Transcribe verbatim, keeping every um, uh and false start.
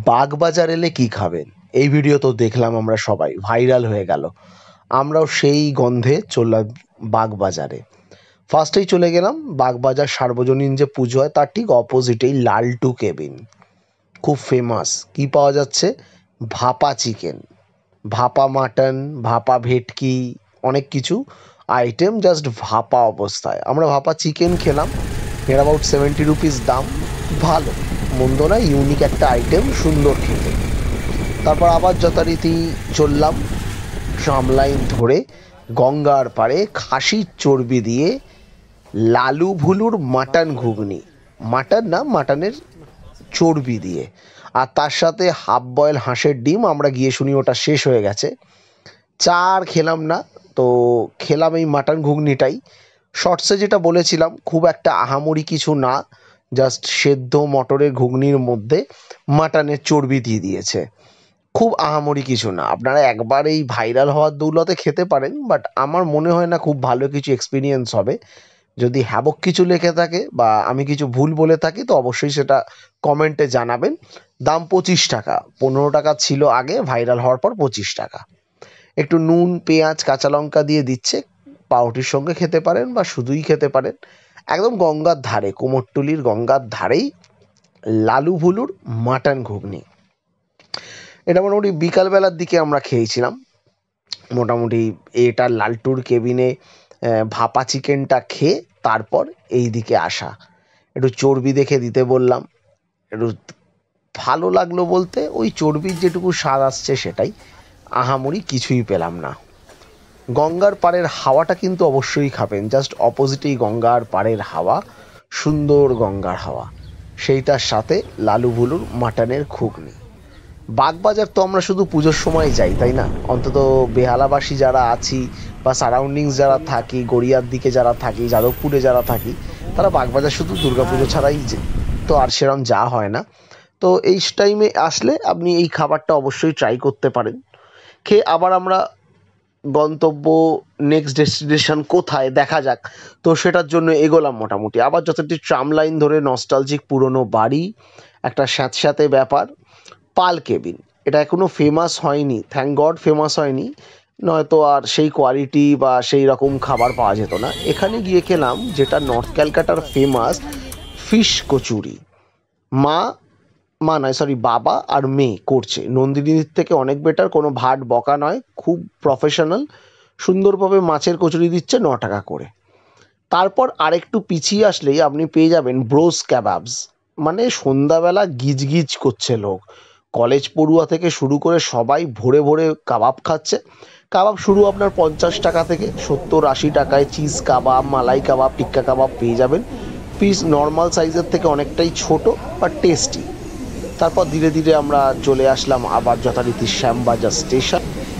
বাগবাজার এলে কি খাবেন, এই ভিডিও তো দেখলাম আমরা সবাই, ভাইরাল হয়ে গেল। আমরাও সেই গন্ধে চললাম বাগবাজারে। ফার্স্টেই চলে গেলাম বাগবাজার সার্বজনীন যে পুজো হয় তার ঠিক অপোজিটেই লালটু কেবিন, খুব ফেমাস। কি পাওয়া যাচ্ছে? ভাপা চিকেন, ভাপা মাটন, ভাপা ভেটকি, অনেক কিছু আইটেম জাস্ট ভাপা অবস্থায়। আমরা ভাপা চিকেন খেলাম, এর অ্যাবাউট সেভেন্টি রুপিস দাম। ভালো, মন্দ না, ইউনিক একটা আইটেম, সুন্দর খেতে। তারপর আবার যথারীতি চললাম ট্রামলাইন ধরে গঙ্গার পাড়ে খাসির চর্বি দিয়ে লালু ভুলুর মাটন ঘুগনি, মাটন না মাটনের চর্বি দিয়ে, আর তার সাথে হাফ বয়েল হাঁসের ডিম। আমরা গিয়ে শুনি ওটা শেষ হয়ে গেছে, চা আর খেলাম না, তো খেলাম এই মাটন ঘুগনিটাই। শর্টসে যেটা বলেছিলাম, খুব একটা আহামরি কিছু না, জাস্ট সেদ্ধ মটরের ঘুগনির মধ্যে মাটনের চর্বি দিয়ে দিয়েছে, খুব আহামরি কিছু না। আপনারা একবার এই ভাইরাল হওয়ার দৌলতে খেতে পারেন, বাট আমার মনে হয় না খুব ভালো কিছু এক্সপিরিয়েন্স হবে। যদি হ্যাবক কিছু লেখে থাকে বা আমি কিছু ভুল বলে থাকি তো অবশ্যই সেটা কমেন্টে জানাবেন। দাম পঁচিশ টাকা, পনেরো টাকা ছিল আগে, ভাইরাল হওয়ার পর পঁচিশ টাকা। একটু নুন, পেঁয়াজ, কাঁচা লঙ্কা দিয়ে দিচ্ছে, পাউরুটির সঙ্গে খেতে পারেন বা শুধুই খেতে পারেন। একদম গঙ্গার ধারে, কুমোরটুলির গঙ্গার ধারেই লালু ভুলুর মাটন ঘুগনি। এটা মোটামুটি বিকালবেলার দিকে আমরা খেয়েছিলাম। মোটামুটি এটা লালটুর কেবিনে ভাপা চিকেনটা খেয়ে তারপর এই দিকে আসা। একটু চর্বি দেখে দিতে বললাম, একটু ভালো লাগলো বলতে ওই চর্বির যেটুকু স্বাদ আসছে সেটাই, আহামরি কিছুই পেলাম না। গঙ্গার পাড়ের হাওয়াটা কিন্তু অবশ্যই খাবেন, জাস্ট অপোজিটেই গঙ্গার পাড়ের হাওয়া, সুন্দর গঙ্গার হাওয়া, সেইটার সাথে লালু ভুলুর মাটনের ঘুগনি। বাগবাজার তো আমরা শুধু পুজোর সময় যাই, তাই না? অন্তত বেহালাবাসী যারা আছি বা সারাউন্ডিংস যারা থাকি, গড়িয়ার দিকে যারা থাকি, যাদবপুরে যারা থাকি, তারা বাগবাজার শুধু দুর্গাপুজো ছাড়াই তো আর সেরকম যা হয় না। তো এই টাইমে আসলে আপনি এই খাবারটা অবশ্যই ট্রাই করতে পারেন। খেয়ে আবার আমরা গন্তব্য, নেক্সট ডেস্টিনেশন কোথায় দেখা যাক, তো সেটার জন্য এগোলাম। মোটামুটি আবার যতটি ট্রাম লাইন ধরে নস্টালজিক পুরনো বাড়ি, একটা স্যাঁতস্যাঁতে ব্যাপার, পাল কেবিন। এটা এখনও ফেমাস হয়নি, থ্যাংক গড ফেমাস হয়নি, নয়তো আর সেই কোয়ালিটি বা সেই রকম খাবার পাওয়া যেত না। এখানে গিয়ে খেলাম যেটা নর্থ ক্যালকাটার ফেমাস ফিশ কচুরি। মা মা নয় সরি বাবা আর মেয়ে করছে, নন্দিনীর থেকে অনেক বেটার, কোনো ভাট বকা নয়, খুব প্রফেশনাল, সুন্দরভাবে মাছের কচুরি দিচ্ছে, ন টাকা করে। তারপর আরেকটু পিছিয়ে আসলেই আপনি পেয়ে যাবেন ব্রোস ক্যাবাবস। মানে সন্ধ্যাবেলা গিজ গিজ করছে লোক, কলেজ পড়ুয়া থেকে শুরু করে সবাই ভরে ভরে কাবাব খাচ্ছে। কাবাব শুরু আপনার পঞ্চাশ টাকা থেকে, সত্তর আশি টাকায় চিজ কাবাব, মালাই কাবাব, টিক্কা কাবাব পেয়ে যাবেন। পিস নর্মাল সাইজের থেকে অনেকটাই ছোট বা টেস্টি। তারপর ধীরে ধীরে আমরা চলে আসলাম আবার যথারীতি শ্যামবাজার স্টেশন।